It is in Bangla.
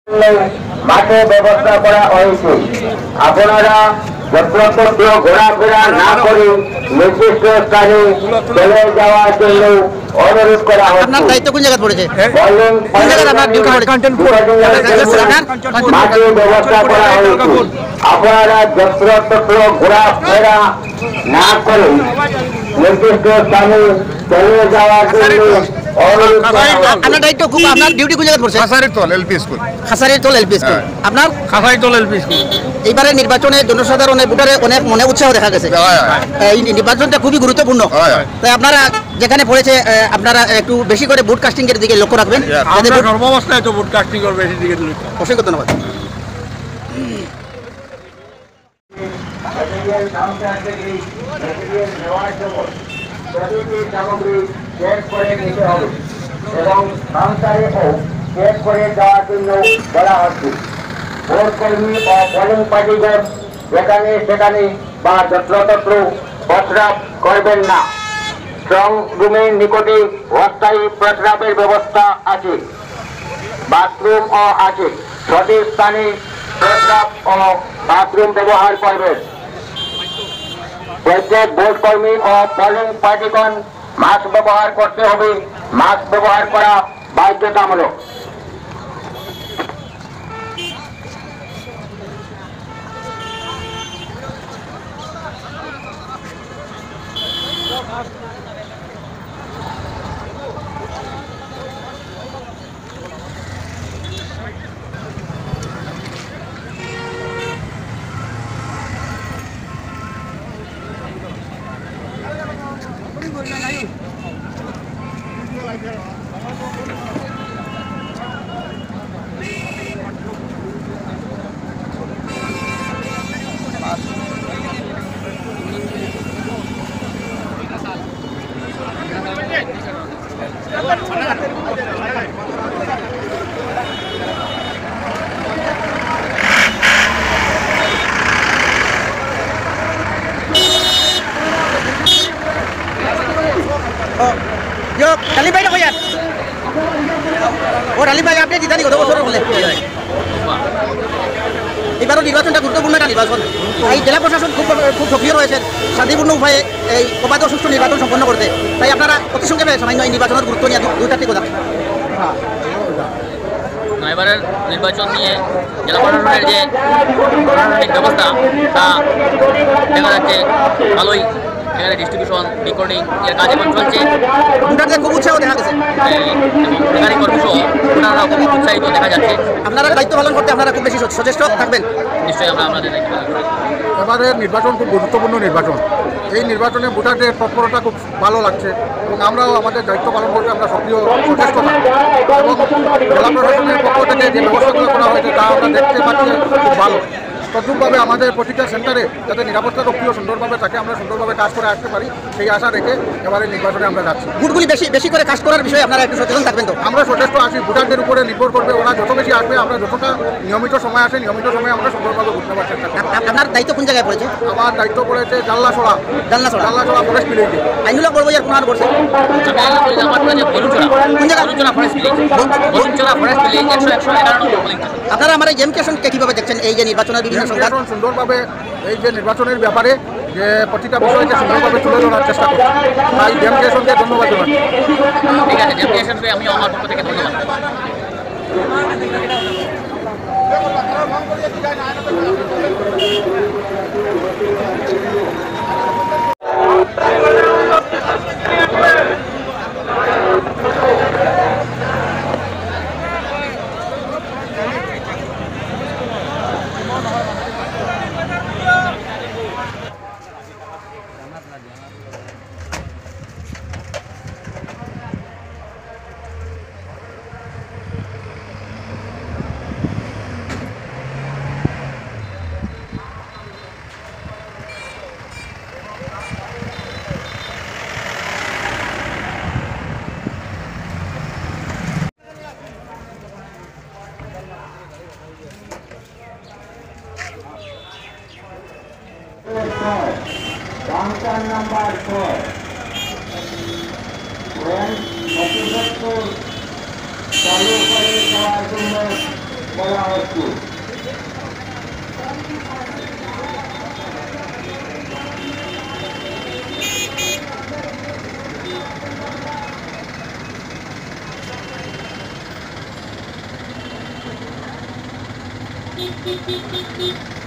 মাঠে ব্যবস্থা করা হয়েছে। আপনারা যত্রতত্র ঘোরাফেরা না করে নির্দিষ্ট স্থানে চলে যাওয়ার জন্য অনুরোধ করা হচ্ছে। আপনার দায়িত্ব কোন জায়গায় পড়েছে? মাঠে ব্যবস্থা করা হয়েছে। আপনারা যত্রতত্র ঘোরাফেরা না করে নির্দিষ্ট স্থানে চলে যাওয়ার জন্য আপনার দায়িত্ব খুব আপনার ডিউটি কোন জায়গায় পড়ছে? Khasaritol LP school. Khasaritol LP school. আপনার খাসারিতল এলপি স্কুল। এইবারে নির্বাচনে জনসাধারণের ভোটারে অনেক মনে উৎসাহ দেখা গেছে। এই নির্বাচনটা খুবই গুরুত্বপূর্ণ। তাই আপনারা যেখানে পড়েছে আপনারা একটু বেশি করে ভোট কাস্টিং এর দিকে লক্ষ্য রাখবেন। সর্বাবস্থায় তো ভোট কাস্টিং করবে বেশি দিকে। অসংখ্য ধন্যবাদ। এবং কাউন্টারেও চেক করে দেওয়ার জন্য বলা হচ্ছে। ভোট কর্মী ও পোলিং পার্টিগণ যেখানে সেখানে বা যত্রতত্র প্রস্রাব করবেন না। স্ট্রং রুমের নিকটে অস্থায়ী প্রস্রাবের ব্যবস্থা আছে, বাথরুমও আছে। সঠিক স্থানে প্রস্রাব ও বাথরুম ব্যবহার করবেন। প্রত্যেক ভোট কর্মী ও পোলিং পার্টিগণ মাস্ক ব্যবহার করতে হবে। মাস্ক ব্যবহার করা বাধ্যতামূলক। ডালিম ভাই কই আর ও ডালিম ভাই আপনি জিতানি কত বছর হলে এবারও নির্বাচনটা গুরুত্বপূর্ণ একটা নির্বাচন। এই জেলা প্রশাসন খুব খুব সক্রিয় রয়েছেন শান্তিপূর্ণ উপায়ে এই অবাধ ও সুষ্ঠু নির্বাচন সম্পন্ন করতে। তাই আপনারা অতি সংক্ষেপে সামান্য এই নির্বাচনের গুরুত্ব নিয়ে দুইটা ঠিক কথা। এবারের নির্বাচন নিয়ে জেলা প্রশাসনের যে প্রশাসনিক ব্যবস্থা তা দেখা যাচ্ছে ভালোই। এখানে ডিস্ট্রিবিউশন রেকর্ডিং এর কাজ এখন চলছে। ভোটারদের খুব উৎসাহ দেখা গেছে। রেকর্ডিং কর্মসহ ভোটাররা খুব উৎসাহিত দেখা যাচ্ছে। আপনারা দায়িত্ব পালন করতে আপনারা খুব বেশি সচেষ্ট থাকবেন। নিশ্চয়ই আমরা আমাদের দায়িত্ব পালন করি। এবারের নির্বাচন খুব গুরুত্বপূর্ণ নির্বাচন। এই নির্বাচনে ভোটারদের তৎপরতা খুব ভালো লাগছে এবং আমরাও আমাদের দায়িত্ব পালন করতে আমরা সক্রিয় সচেষ্ট থাকি এবং জেলা প্রশাসনের পক্ষ থেকে যে ব্যবস্থাগুলো করা হয়েছে তা আমরা দেখতে পাচ্ছি খুব ভালো। তদ্রূপভাবে আমাদের প্রতিটা সেন্টারে যাতে নিরাপত্তা রক্ষীও সুন্দরভাবে থাকে, আমরা সুন্দরভাবে কাজ করে আসতে পারি সেই আশা রেখে এবারে নির্বাচনে আমরা যাচ্ছি। ভোটগুলি বেশি বেশি করে কাজ করার বিষয়ে আপনারা একটু সচেতন থাকবেন তো? আমরা সচেষ্ট আছি। ভোটারদের উপরে নির্ভর করবে, ওরা যত বেশি আসবে আমরা যতটা নিয়মিত সময় আসে নিয়মিত সময়ে আমরা সুন্দরভাবে ভোট নেওয়ার চেষ্টা করি। আপনার দায়িত্ব কোন জায়গায় পড়েছে? আমার দায়িত্ব পড়েছে জাল্লাছড়া ফরেস্ট ভিলেজে। আইনুলা বলবো কোন আর করছে আমার পড়েছে Balunchara forest village. Balunchara forest village 111 number polling. আপনারা আমার এই জেমকেশনকে কিভাবে দেখছেন? এই যে নির্বাচনের বিভিন্ন সংঘাত সুন্দরভাবে এই যে নির্বাচনের ব্যাপারে যে প্রতিটা বিষয়কে সুন্দরভাবে তুলে ধরার চেষ্টা করছি, তাই জেমকেশনকে ধন্যবাদ জানাই। ঠিক আছে, জেমকেশনকে আমি আমার পক্ষ থেকে ধন্যবাদ। কাউন্টার নাম্বার 4 চালু করে দেওয়ার জন্য বলা হচ্ছে। Beep beep beep beep beep.